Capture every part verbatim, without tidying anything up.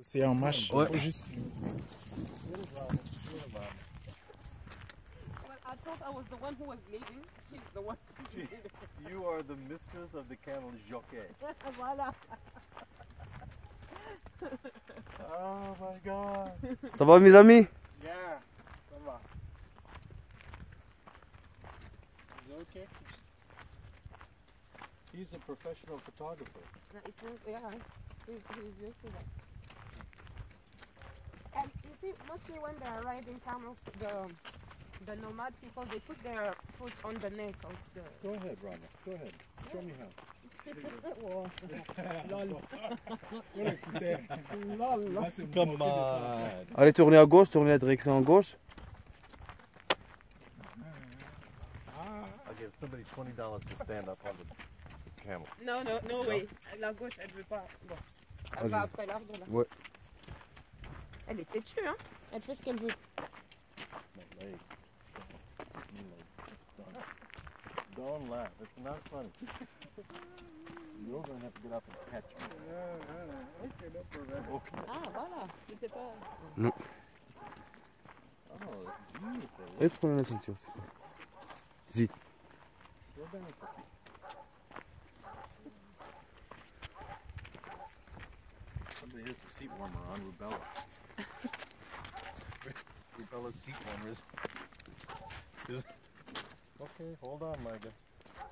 C'est en marche, il Ouais. faut juste filmer. Well, I thought I was the one who was leading. She's the one. You are the mistress of the camel jockey. Voilà. Oh my god. Ça va mes amis? Yeah, ça va. Is it okay? He's a professional photographer. It's, yeah, he's, he's used to that. And you see, mostly when they are riding camels, the the nomad people, they put their foot on the neck of the. Go ahead, Rana. Go ahead. Show me how. Come on. Allez, tournez à gauche, tournez la direction à gauche. I'll give somebody twenty dollars to stand up on the camel. Non, non, no way. La gauche, elle veut pas. Bon. Elle va après l'arbre là. Ouais. Elle est têtue, hein. Elle fait ce qu'elle veut. My legs. My legs. Don't laugh. It's not funny. You're going to have to get up and catch me. Okay. Ah, voilà. C'était pas. Non. Oh, it's beautiful. Et prenez la ceinture. Zi. Slow down, Cookie. Somebody has the seat warmer on Rubella. Rubella's seat warmer is, is... Okay, hold on, my guy.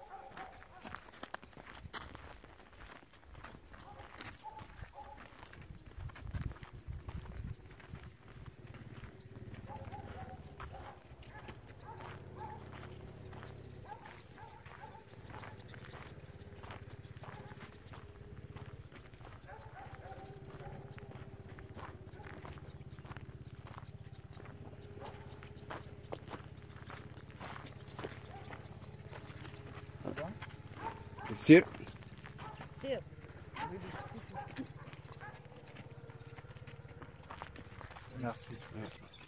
Sir. Sir. Merci.